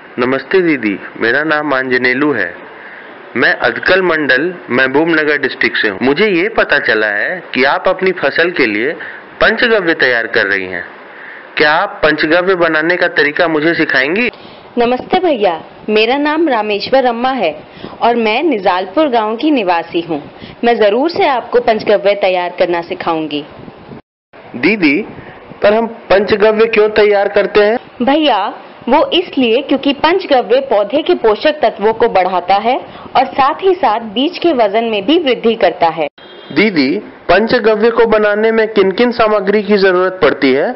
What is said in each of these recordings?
नमस्ते दीदी, मेरा नाम आंजनेलू है। मैं अदकल मंडल महबूब नगर डिस्ट्रिक्ट से हूँ। मुझे ये पता चला है कि आप अपनी फसल के लिए पंचगव्य तैयार कर रही हैं। क्या आप पंचगव्य बनाने का तरीका मुझे सिखाएंगी? नमस्ते भैया, मेरा नाम रामेश्वर अम्मा है और मैं निजालपुर गांव की निवासी हूँ। मैं जरूर से आपको पंचगव्य तैयार करना सिखाऊंगी। दीदी, पर हम पंचगव्य क्यों तैयार करते हैं? भैया, वो इसलिए क्योंकि पंचगव्य पौधे के पोषक तत्वों को बढ़ाता है और साथ ही साथ बीज के वजन में भी वृद्धि करता है। दीदी, पंचगव्य को बनाने में किन किन सामग्री की जरूरत पड़ती है?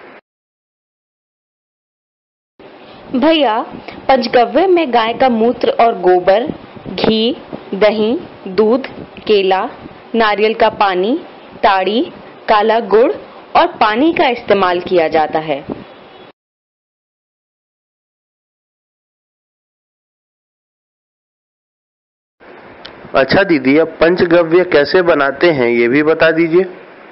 भैया, पंचगव्य में गाय का मूत्र और गोबर, घी, दही, दूध, केला, नारियल का पानी, ताड़ी, काला गुड़ और पानी का इस्तेमाल किया जाता है। अच्छा दीदी, अब पंचगव्य कैसे बनाते हैं ये भी बता दीजिए।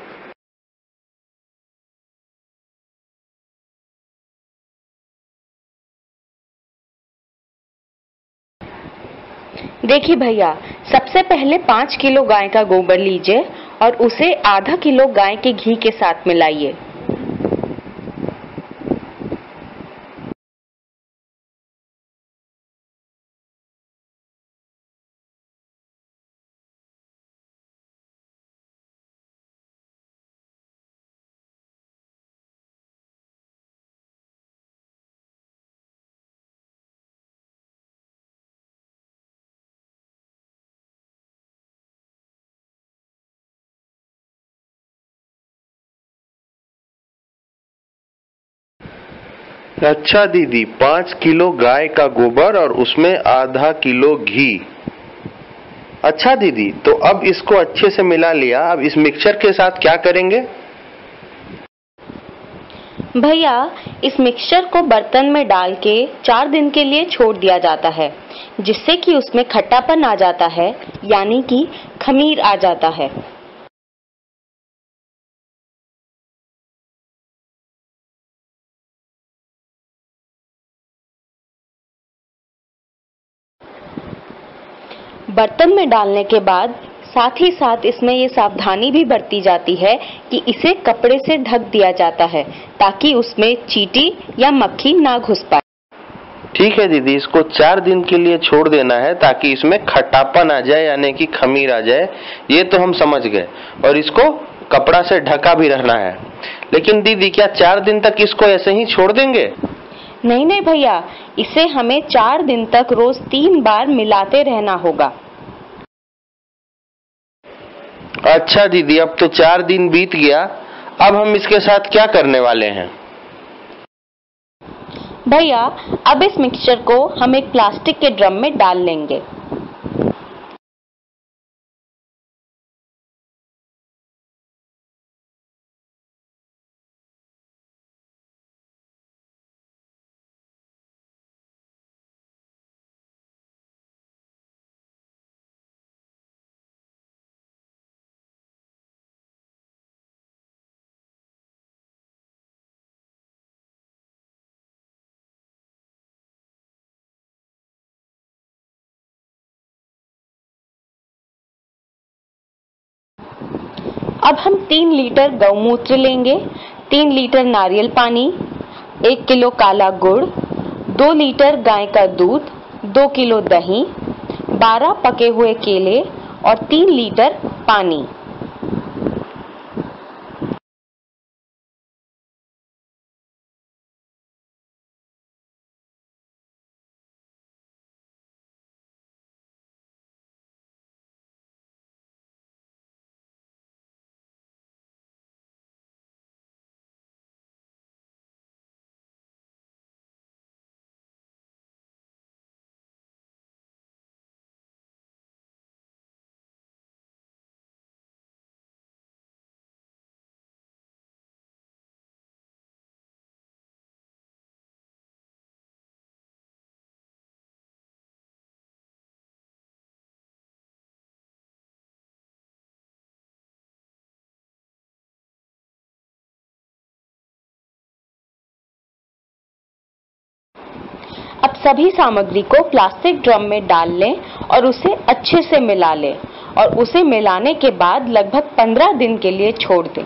देखिए भैया, सबसे पहले 5 किलो गाय का गोबर लीजिए और उसे आधा किलो गाय के घी के साथ मिलाइए। अच्छा दीदी, 5 किलो गाय का गोबर और उसमें आधा किलो घी। अच्छा दीदी, तो अब इसको अच्छे से मिला लिया, अब इस मिक्सचर के साथ क्या करेंगे? भैया, इस मिक्सचर को बर्तन में डाल के 4 दिन के लिए छोड़ दिया जाता है, जिससे कि उसमें खट्टापन आ जाता है, यानी कि खमीर आ जाता है। बर्तन में डालने के बाद साथ ही साथ इसमें ये सावधानी भी बरती जाती है कि इसे कपड़े से ढक दिया जाता है ताकि उसमें चींटी या मक्खी ना घुस पाए। ठीक है दीदी, इसको 4 दिन के लिए छोड़ देना है ताकि इसमें खट्टापन आ जाए, यानी कि खमीर आ जाए। ये तो हम समझ गए। और इसको कपड़ा से ढका भी रहना है। लेकिन दीदी, क्या 4 दिन तक इसको ऐसे ही छोड़ देंगे? नहीं नहीं भैया, इसे हमें 4 दिन तक रोज 3 बार मिलाते रहना होगा। अच्छा दीदी, अब तो 4 दिन बीत गया। अब हम इसके साथ क्या करने वाले हैं? भैया, अब इस मिक्सचर को हम एक प्लास्टिक के ड्रम में डाल लेंगे। अब हम 3 लीटर गौमूत्र लेंगे, 3 लीटर नारियल पानी, 1 किलो काला गुड़, 2 लीटर गाय का दूध, 2 किलो दही, 12 पके हुए केले और 3 लीटर पानी। अब सभी सामग्री को प्लास्टिक ड्रम में डाल लें और उसे अच्छे से मिला लें और उसे मिलाने के बाद लगभग 15 दिन के लिए छोड़ दें।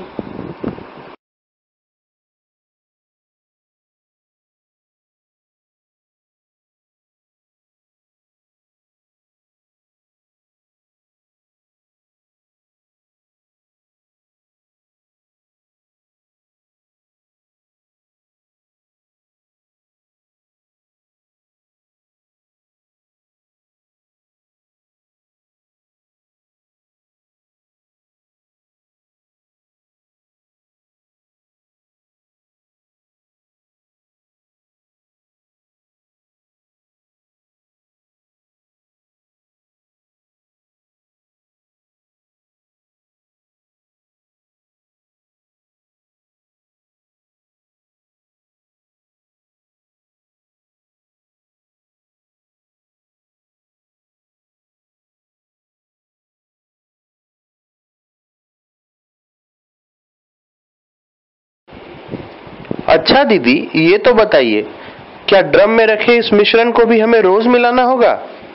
अच्छा दीदी, ये तो बताइए, क्या ड्रम में रखे इस मिश्रण को भी हमें रोज मिलाना होगा?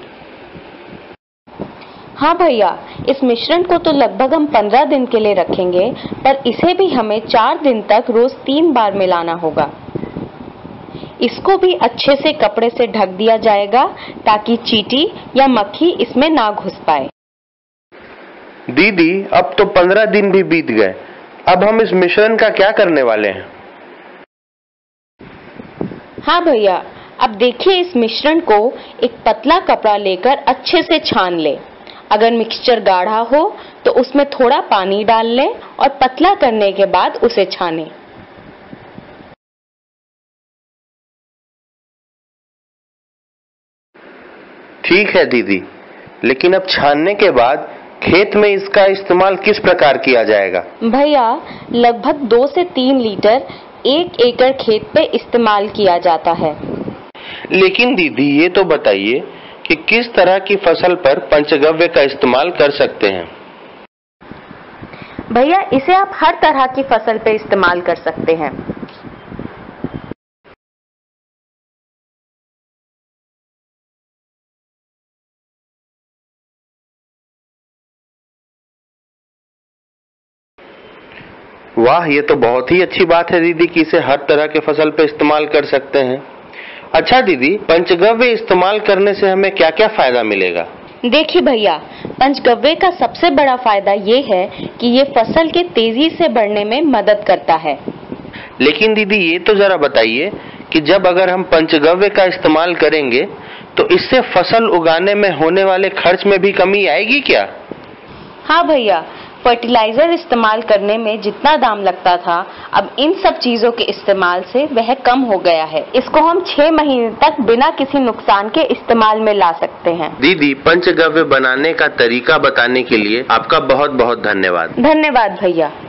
हाँ भैया, इस मिश्रण को तो लगभग हम 15 दिन के लिए रखेंगे, पर इसे भी हमें 4 दिन तक रोज 3 बार मिलाना होगा। इसको भी अच्छे से कपड़े से ढक दिया जाएगा ताकि चींटी या मक्खी इसमें ना घुस पाए। दीदी, अब तो 15 दिन भी बीत गए, अब हम इस मिश्रण का क्या करने वाले हैं? हाँ भैया, अब देखिए, इस मिश्रण को एक पतला कपड़ा लेकर अच्छे से छान लें। अगर मिक्सचर गाढ़ा हो तो उसमें थोड़ा पानी डाल लें और पतला करने के बाद उसे छानें। ठीक है दीदी, लेकिन अब छानने के बाद खेत में इसका इस्तेमाल किस प्रकार किया जाएगा? भैया, लगभग 2 से 3 लीटर 1 एकड़ खेत पे इस्तेमाल किया जाता है। लेकिन दीदी, ये तो बताइए कि किस तरह की फसल पर पंचगव्य का इस्तेमाल कर सकते हैं? भैया, इसे आप हर तरह की फसल पे इस्तेमाल कर सकते हैं। वाह, ये तो बहुत ही अच्छी बात है दीदी कि इसे हर तरह के फसल पे इस्तेमाल कर सकते हैं। अच्छा दीदी, पंचगव्य इस्तेमाल करने से हमें क्या क्या फायदा मिलेगा? देखिए भैया, पंचगव्य का सबसे बड़ा फायदा ये है कि ये फसल के तेजी से बढ़ने में मदद करता है। लेकिन दीदी, ये तो जरा बताइए कि जब अगर हम पंचगव्य का इस्तेमाल करेंगे तो इससे फसल उगाने में होने वाले खर्च में भी कमी आएगी क्या? हाँ भैया, फर्टिलाइजर इस्तेमाल करने में जितना दाम लगता था, अब इन सब चीजों के इस्तेमाल से वह कम हो गया है। इसको हम 6 महीने तक बिना किसी नुकसान के इस्तेमाल में ला सकते हैं। दीदी, पंचगव्य बनाने का तरीका बताने के लिए आपका बहुत बहुत धन्यवाद। धन्यवाद भैया।